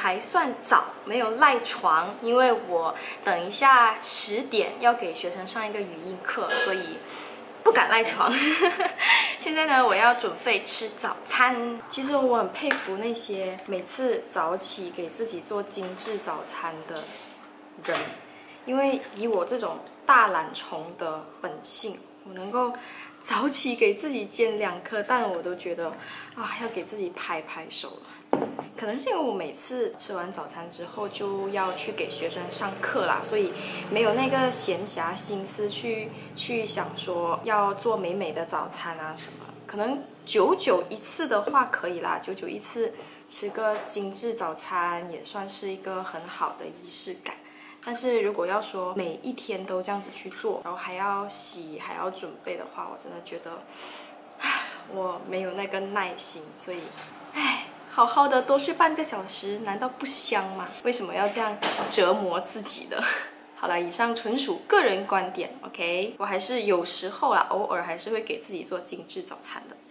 还算早，没有赖床，因为我等一下10点要给学生上一个语音课，所以不敢赖床。现在呢，我要准备吃早餐。其实我很佩服那些每次早起给自己做精致早餐的人，因为以我这种大懒虫的本性，我能够早起给自己煎2颗蛋，我都觉得要给自己拍拍手了。可能是因为我每次吃完早餐之后就要去给学生上课啦，所以没有那个闲暇心思去想说要做美美的早餐啊什么。可能久久一次的话可以啦，久久一次吃个精致早餐也算是一个很好的仪式感。但是如果要说每一天都这样子去做，然后还要洗还要准备的话，我真的觉得我没有那个耐心，所以好好的多睡半个小时，难道不香吗？为什么要这样折磨自己的？好了，以上纯属个人观点 ，OK？ 我还是有时候啦，偶尔还是会给自己做精致早餐的。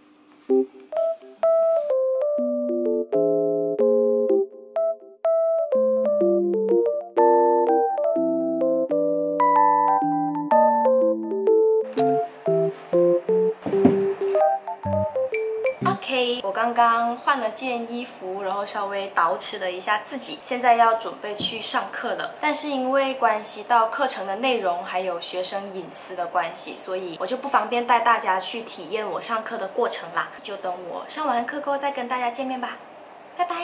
我刚刚换了件衣服，然后稍微捯饬了一下自己，现在要准备去上课了。但是因为关系到课程的内容还有学生隐私的关系，所以我就不方便带大家去体验我上课的过程啦。就等我上完课后再跟大家见面吧，拜拜。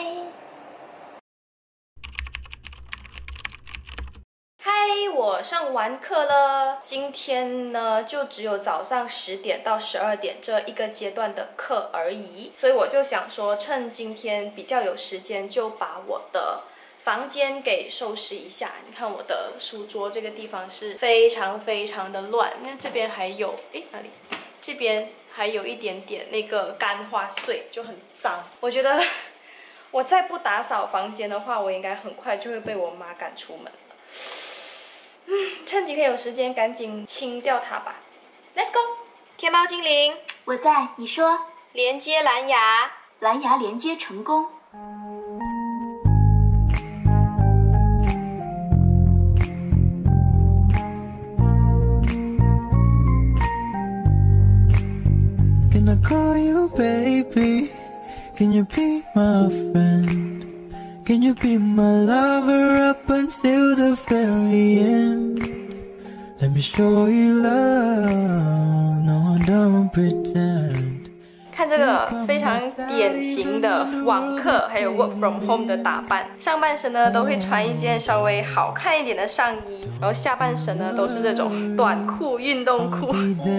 我上完课了，今天呢就只有早上10点到12点这一个阶段的课而已，所以我就想说趁今天比较有时间，就把我的房间给收拾一下。你看我的书桌这个地方是非常非常的乱，因为这边还有哪里？这边还有一点点那个干花碎，就很脏。我觉得我再不打扫房间的话，我应该很快就会被我妈赶出门了。趁今天有时间，赶紧清掉它吧。Let's go！ 天猫精灵， 我在，你说。 连接蓝牙， 蓝牙连接成功。 Can I call you baby? Can you be my friend?Can you be my lover up until the very end? Let me show you love, no don't pretend. 看这个非常典型的网课还有 work from home 的打扮，上半身呢都会穿一件稍微好看一点的上衣，然后下半身呢都是这种短裤、运动裤。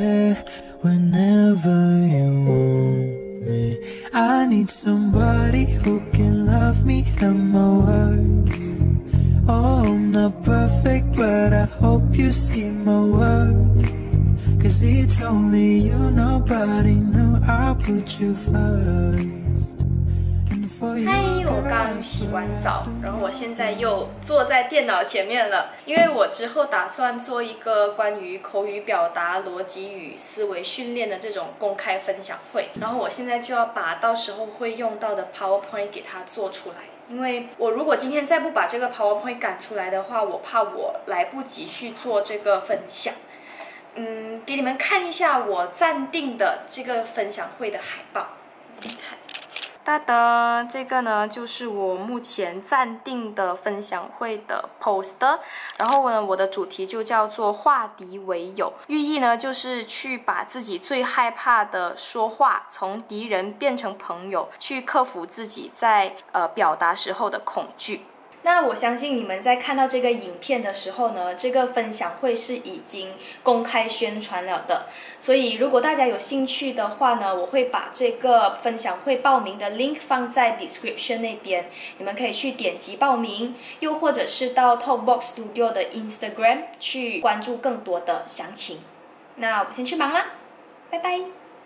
I need somebody who can love me and my words. Oh, I'm not perfect, but I hope you see my worth. Cause it's only you, nobody knew I put you first. 嗨，我刚洗完澡，然后我现在又坐在电脑前面了，因为我之后打算做一个关于口语表达、逻辑与思维训练的这种公开分享会，然后我现在就要把到时候会用到的 PowerPoint 给它做出来。因为我如果今天再不把这个 PowerPoint 赶出来的话，我怕我来不及去做这个分享。给你们看一下我暂定的这个分享会的海报，你看。哒哒，这个呢就是我目前暂定的分享会的 poster， 然后呢我的主题就叫做化敌为友，寓意呢就是去把自己最害怕的说话从敌人变成朋友，去克服自己在表达时候的恐惧。那我相信你们在看到这个影片的时候呢，这个分享会是已经公开宣传了的，所以如果大家有兴趣的话呢，我会把这个分享会报名的 link 放在 description 那边，你们可以去点击报名，又或者是到 Talkbox Studio 的 Instagram 去关注更多的详情。那我们先去忙啦，拜拜。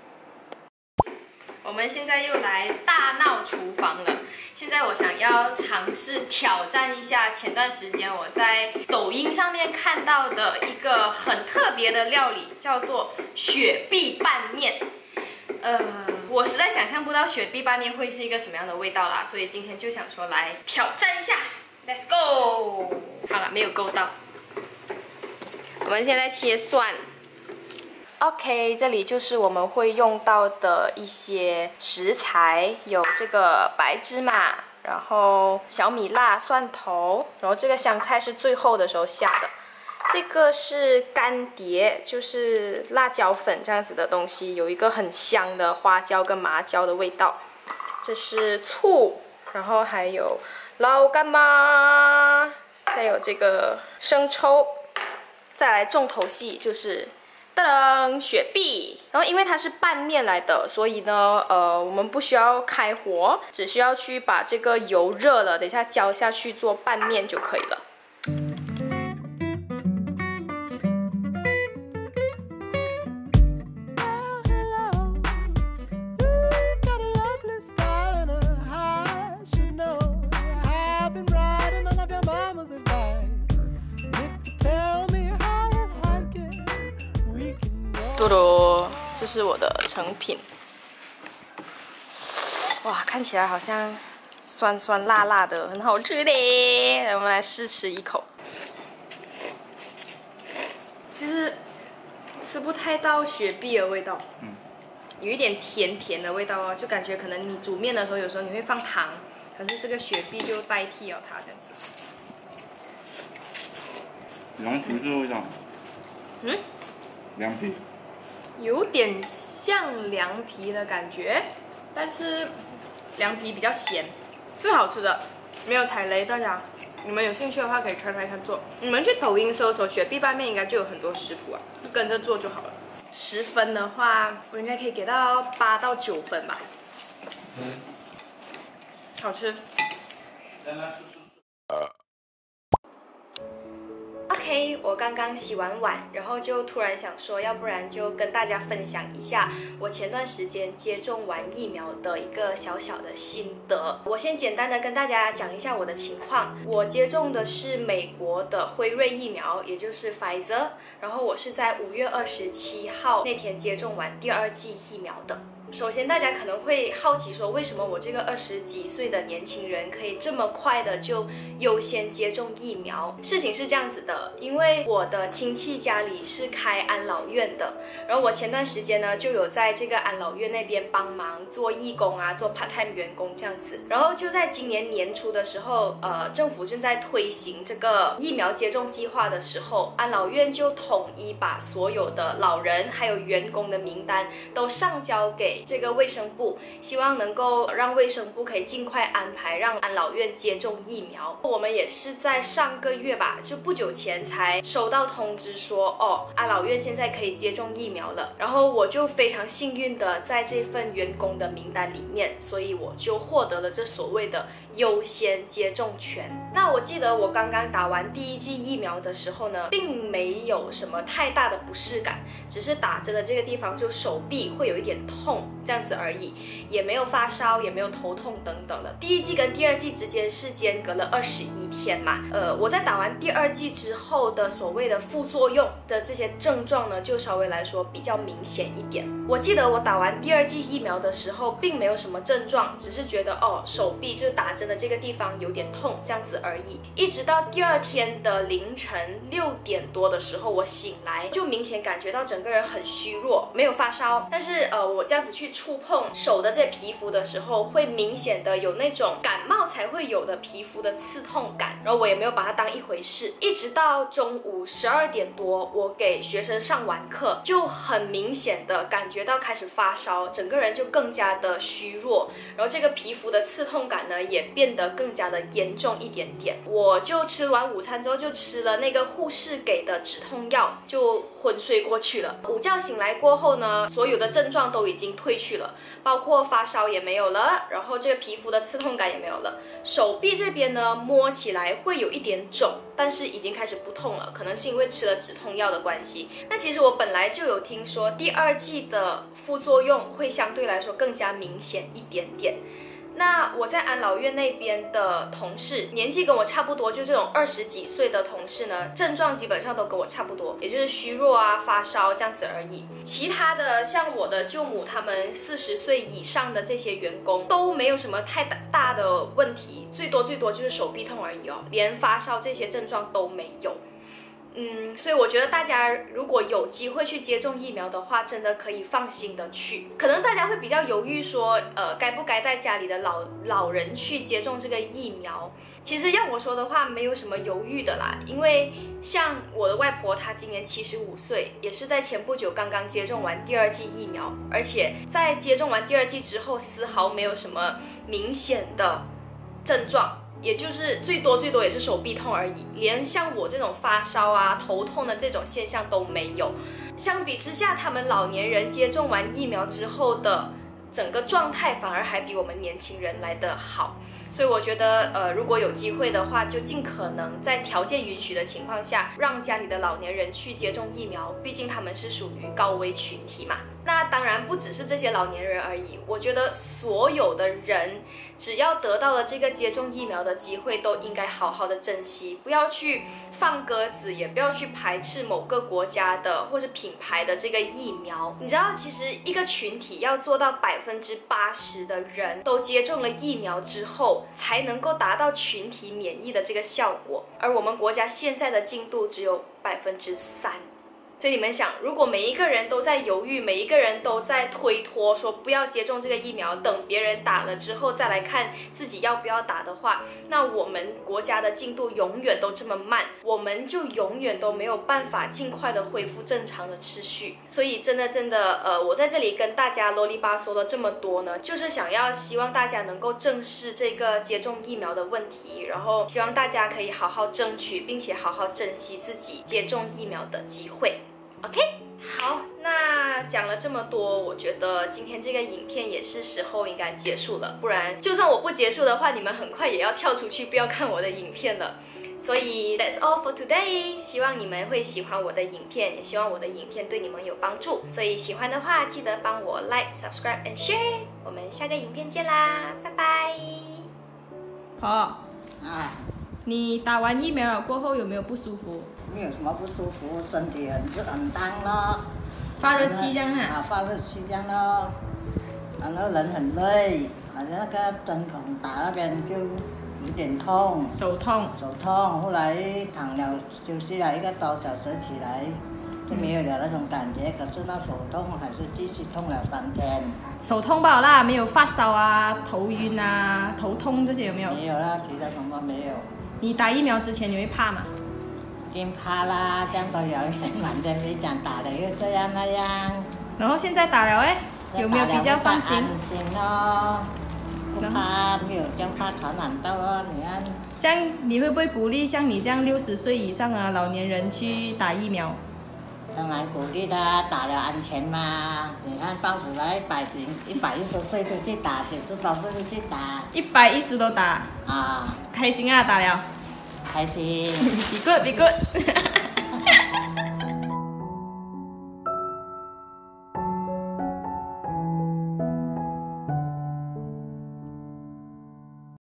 我们现在又来大闹厨房了。现在我想要尝试挑战一下前段时间我在抖音上面看到的一个很特别的料理，叫做雪碧拌面。 我实在想象不到雪碧拌面会是一个什么样的味道啦，所以今天就想说来挑战一下 ，Let's go！ 好了，没有勾到。我们现在切蒜。OK， 这里就是我们会用到的一些食材，有这个白芝麻，然后小米辣、蒜头，然后这个香菜是最后的时候下的。这个是干碟，就是辣椒粉这样子的东西，有一个很香的花椒跟麻椒的味道。这是醋，然后还有老干妈，再有这个生抽，再来重头戏就是噔噔雪碧。然后因为它是拌面来的，所以呢，我们不需要开火，只需要去把这个油热了，等一下浇下去做拌面就可以了。嘟嘟，这是我的成品。哇，看起来好像酸酸辣辣的，很好吃的。我们来试吃一口。其实吃不太到雪碧的味道，有一点甜甜的味道哦，就感觉可能你煮面的时候，有时候你会放糖，可是这个雪碧就代替了它这样子。 凉皮这个味道。凉皮。 有点像凉皮的感觉，但是凉皮比较咸，是好吃的，没有踩雷。大家，你们有兴趣的话可以try看做。你们去抖音搜索雪碧拌面，应该就有很多食谱啊，跟着做就好了。10分的话，我应该可以给到8到9分吧。好吃。OK， 我刚刚洗完碗，然后就突然想说，要不然就跟大家分享一下我前段时间接种完疫苗的一个小小的心得。我先简单的跟大家讲一下我的情况。我接种的是美国的辉瑞疫苗，也就是 Pfizer， 然后我是在5月27号那天接种完第2剂疫苗的。首先，大家可能会好奇说，为什么我这个20几岁的年轻人可以这么快的就优先接种疫苗？事情是这样子的，因为我的亲戚家里是开安老院的，然后我前段时间呢就有在这个安老院那边帮忙做义工啊，做 part time 员工这样子。然后就在今年年初的时候，政府正在推行这个疫苗接种计划的时候，安老院就统一把所有的老人还有员工的名单都上交给这个卫生部，希望能够让卫生部可以尽快安排让安老院接种疫苗。我们也是在上个月吧，就不久前才收到通知说，安老院现在可以接种疫苗了。然后我就非常幸运的在这份员工的名单里面，所以我就获得了这所谓的优先接种权。那我记得我刚刚打完第1剂疫苗的时候呢，并没有什么太大的不适感，只是打针的这个地方就手臂会有一点痛这样子而已，也没有发烧，也没有头痛等等的。第1剂跟第2剂之间是间隔了21天嘛，我在打完第2剂之后的所谓的副作用的这些症状呢，就稍微来说比较明显一点。我记得我打完第2剂疫苗的时候，并没有什么症状，只是觉得手臂就打针的这个地方有点痛这样子而已。一直到第2天的凌晨6点多的时候，我醒来就明显感觉到整个人很虚弱，没有发烧，但是我这样子去触碰手的这皮肤的时候，会明显的有那种感冒才会有的皮肤的刺痛感，然后我也没有把它当一回事。一直到中午12点多，我给学生上完课，就很明显的感觉到开始发烧，整个人就更加的虚弱，然后这个皮肤的刺痛感呢也变得更加的严重一点点。我就吃完午餐之后就吃了那个护士给的止痛药，就昏睡过去了。午觉醒来过后呢，所有的症状都已经退去了，包括发烧也没有了，然后这个皮肤的刺痛感也没有了。手臂这边呢摸起来会有一点肿，但是已经开始不痛了，可能是因为吃了止痛药的关系。那其实我本来就有听说第2剂的副作用会相对来说更加明显一点点。 那我在安老院那边的同事，年纪跟我差不多，就这种20几岁的同事呢，症状基本上都跟我差不多，也就是虚弱啊、发烧这样子而已。其他的像我的舅母他们40岁以上的这些员工都没有什么太大的问题，最多就是手臂痛而已哦，连发烧这些症状都没有。所以我觉得大家如果有机会去接种疫苗的话，真的可以放心的去。可能大家会比较犹豫说，该不该带家里的老人去接种这个疫苗？其实要我说的话，没有什么犹豫的啦，因为像我的外婆，她今年75岁，也是在前不久刚刚接种完第2剂疫苗，而且在接种完第2剂之后，丝毫没有什么明显的症状。也就是最多也是手臂痛而已，连像我这种发烧啊、头痛的这种现象都没有。相比之下，他们老年人接种完疫苗之后的整个状态反而还比我们年轻人来得好。所以我觉得，如果有机会的话，就尽可能在条件允许的情况下，让家里的老年人去接种疫苗，毕竟他们是属于高危群体嘛。那当然不只是这些老年人而已，我觉得所有的人只要得到了这个接种疫苗的机会，都应该好好的珍惜，不要去放鸽子，也不要去排斥某个国家的或是品牌的这个疫苗。你知道，其实一个群体要做到80%的人都接种了疫苗之后，才能够达到群体免疫的这个效果，而我们国家现在的进度只有3%。所以你们想，如果每一个人都在犹豫，每一个人都在推脱，说不要接种这个疫苗，等别人打了之后再来看自己要不要打的话，那我们国家的进度永远都这么慢，我们就永远都没有办法尽快的恢复正常的秩序。所以真的，我在这里跟大家啰里吧嗦了这么多呢，就是希望大家能够正视这个接种疫苗的问题，然后希望大家可以好好争取，并且好好珍惜自己接种疫苗的机会。OK， 好，那讲了这么多，我觉得今天这个影片也是时候应该结束了，不然就算我不结束的话，你们很快也要跳出去不要看我的影片了。所以 that's all for today， 希望你们会喜欢我的影片，也希望我的影片对你们有帮助。所以喜欢的话，记得帮我 like、subscribe and share。我们下个影片见啦，拜拜。 好，你打完疫苗了过后有没有不舒服？ 没有什么不舒服，身体很烫咯， 发热期这样哈？ 发热期这样咯，然后人很累，好像那个针孔打那边就有点痛， 手痛， 后来躺了休息了1个多小时起来就没有了那种感觉，可是那手痛还是继续痛了3天。 手痛罢了啦，没有发烧啊、头晕啊、头痛这些有没有？ 没有啦，其他什么没有。 你打疫苗之前你会怕吗？ 已经怕啦，这样都有人完全没讲打了又这样那样。 然后现在打了有没有比较放心？ 安心咯，不怕，没有这样怕传染到哦。你看， 这样你会不会鼓励像你这样60岁以上的老年人去打疫苗？ 当然鼓励啦，打了安全嘛。你看报纸来110岁就去打，90多岁就去打。 110都打啊， 开心啊，打了。 开心。 Be good, be good.